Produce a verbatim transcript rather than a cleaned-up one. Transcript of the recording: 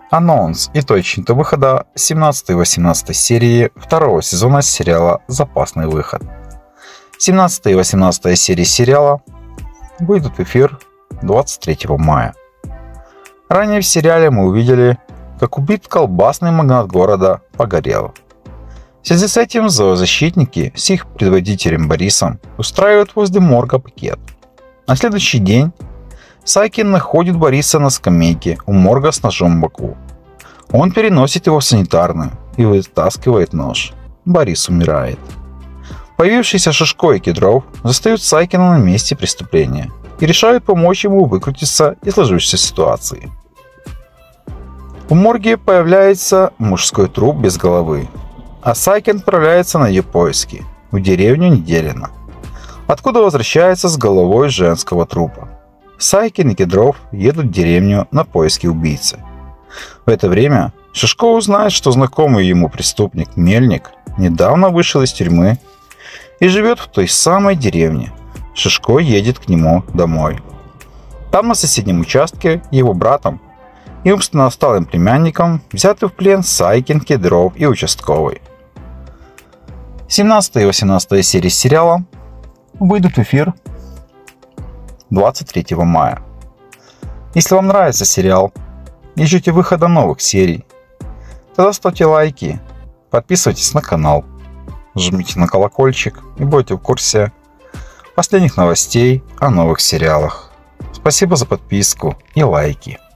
Анонс и точный до выхода семнадцатой и восемнадцатой серии второго сезона сериала «Запасный выход». семнадцатая и восемнадцатая серии сериала выйдут в эфир двадцать третьего мая. Ранее в сериале мы увидели, как убит колбасный магнат города Погорелов. В связи с этим зоозащитники с их предводителем Борисом устраивают возле морга пикет. На следующий день Сайкин находит Бориса на скамейке у морга с ножом в боку. Он переносит его в санитарную и вытаскивает нож. Борис умирает. Появившиеся Шишко и Кедров застают Сайкина на месте преступления и решают помочь ему выкрутиться из сложившейся ситуации. В морге появляется мужской труп без головы, а Сайкин отправляется на ее поиски в деревню Неделино, откуда возвращается с головой женского трупа. Сайкин и Кедров едут в деревню на поиски убийцы. В это время Шишко узнает, что знакомый ему преступник Мельник недавно вышел из тюрьмы и живет в той самой деревне. Шишко едет к нему домой. Там на соседнем участке его братом и умственно отсталым племянником взяты в плен Сайкин, Кедров и участковый. семнадцатая и восемнадцатая серии сериала выйдут в эфир двадцать третьего мая. Если вам нравится сериал и ждете выхода новых серий, тогда ставьте лайки, подписывайтесь на канал, жмите на колокольчик и будете в курсе последних новостей о новых сериалах. Спасибо за подписку и лайки.